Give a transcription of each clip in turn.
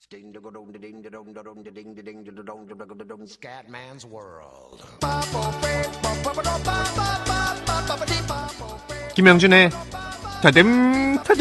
Scatman's World. 김영준의 타듬타듬.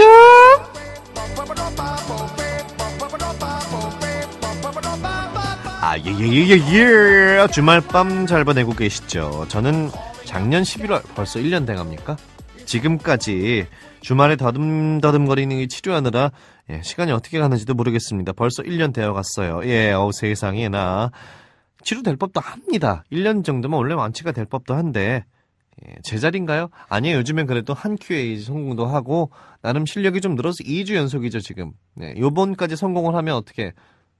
예예예예. 주말밤 잘 보내고 계시죠? 저는 작년 11월 벌써 1년 돼갑니까? 지금까지 주말에 더듬더듬거리는 치료하느라 시간이 어떻게 가는지도 모르겠습니다. 벌써 1년 되어갔어요. 세상에나. 치료될 법도 합니다. 1년 정도면 원래 완치가 될 법도 한데 제자리인가요? 아니에요. 요즘엔 그래도 한 큐에 성공도 하고 나름 실력이 좀 늘어서 2주 연속이죠 지금. 요번까지 성공을 하면 어떻게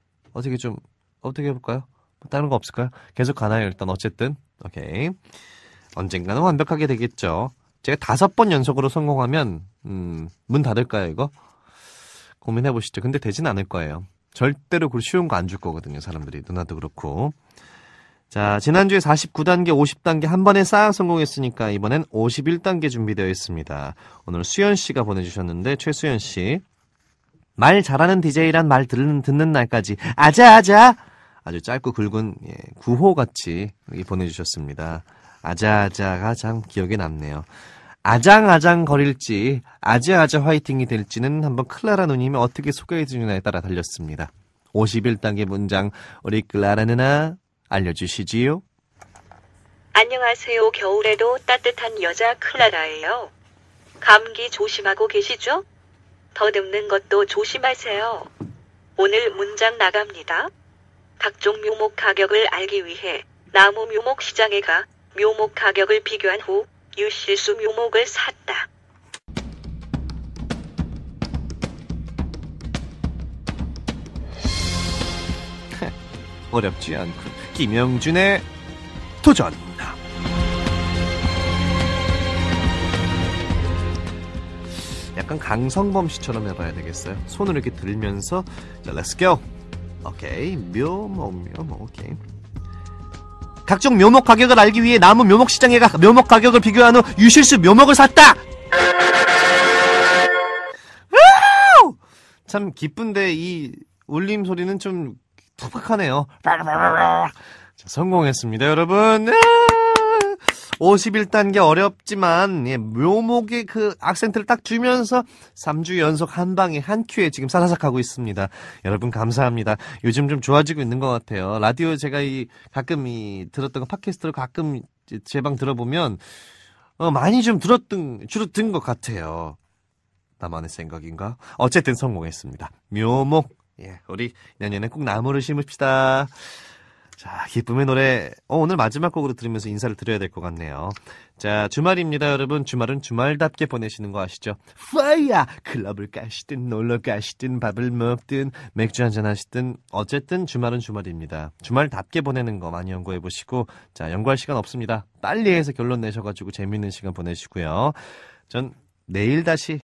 해볼까요? 다른 거 없을까요? 계속 가나요 일단 어쨌든. 오케이. 언젠가는 완벽하게 되겠죠. 제가 5번 연속으로 성공하면 문 닫을까요 이거? 고민해보시죠. 근데 되진 않을 거예요. 절대로 쉬운 거 안 줄 거거든요 사람들이. 누나도 그렇고. 자, 지난주에 49단계 50단계 한 번에 싹 성공했으니까 이번엔 51단계 준비되어 있습니다. 오늘 수연씨가 보내주셨는데 최수연씨, 말 잘하는 DJ란 말 듣는 날까지 아자아자. 아주 짧고 굵은 구호같이 보내주셨습니다. 아자아자가 참 기억에 남네요. 아장아장 거릴지 아자아자 화이팅이 될지는 한번 클라라 누님이 어떻게 소개해주느냐에 따라 달렸습니다. 51단계 문장 우리 클라라 누나 알려주시지요. 안녕하세요. 겨울에도 따뜻한 여자 클라라예요. 감기 조심하고 계시죠? 더듬는 것도 조심하세요. 오늘 문장 나갑니다. 각종 묘목 가격을 알기 위해 나무 묘목 시장에 가 묘목 가격을 비교한 후 유실수 묘목을 샀다. 어렵지 않고 김영준의 도전. 약간 강성범 씨처럼 해봐야 되겠어요. 손을 이렇게 들면서 자, let's go. 오케이. 묘목 오케이. 각종 묘목 가격을 알기 위해 나무 묘목 시장에 가 묘목 가격을 비교한 후 유실수 묘목을 샀다. 참 기쁜데 이 울림 소리는 좀 톡박하네요. 자, 성공했습니다 여러분. 51단계 어렵지만 묘목의 그 악센트를 딱 주면서 3주 연속 한 방에 한 큐에 지금 사사삭 하고 있습니다. 여러분 감사합니다. 요즘 좀 좋아지고 있는 것 같아요. 라디오 제가 가끔 들었던 거 팟캐스트로 가끔 제 방 들어보면 많이 좀 줄어든 것 같아요. 나만의 생각인가? 어쨌든 성공했습니다. 묘목. 우리 내년에 꼭 나무를 심읍시다. 자, 기쁨의 노래 오늘 마지막 곡으로 들으면서 인사를 드려야 될 것 같네요. 자, 주말입니다 여러분. 주말은 주말답게 보내시는 거 아시죠? 파이야! 클럽을 가시든 놀러 가시든 밥을 먹든 맥주 한잔 하시든 어쨌든 주말은 주말입니다. 주말답게 보내는 거 많이 연구해 보시고, 자, 연구할 시간 없습니다. 빨리 해서 결론 내셔가지고 재밌는 시간 보내시고요. 전 내일 다시